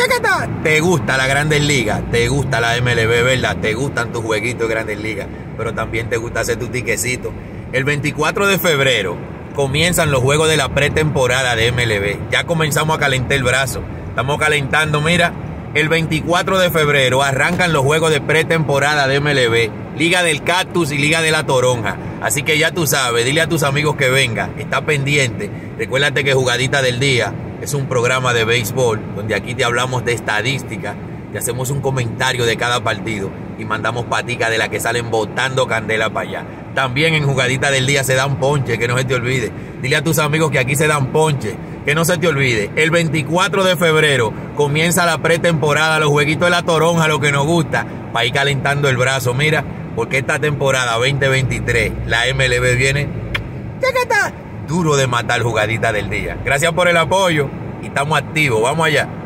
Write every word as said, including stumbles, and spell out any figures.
¡Chácata! Te gusta la Grandes Ligas, te gusta la M L B, ¿verdad? Te gustan tus jueguitos de Grandes Ligas, pero también te gusta hacer tu tiquecito. El veinticuatro de febrero comienzan los juegos de la pretemporada de M L B. Ya comenzamos a calentar el brazo. Estamos calentando, mira. El veinticuatro de febrero arrancan los juegos de pretemporada de M L B. Liga del Cactus y Liga de la Toronja. Así que ya tú sabes, dile a tus amigos que vengan. Está pendiente. Recuérdate que Jugadita del Día es un programa de béisbol donde aquí te hablamos de estadística, te hacemos un comentario de cada partido y mandamos paticas de las que salen botando candela para allá. También en Jugadita del Día se dan ponche, que no se te olvide. Dile a tus amigos que aquí se dan ponche, que no se te olvide. El veinticuatro de febrero comienza la pretemporada, los jueguitos de la Toronja, lo que nos gusta, para ir calentando el brazo. Mira, porque esta temporada veinte veintitrés, la M L B viene ¡chácata! Duro de matar. Jugadita del Día. Gracias por el apoyo y estamos activos. Vamos allá.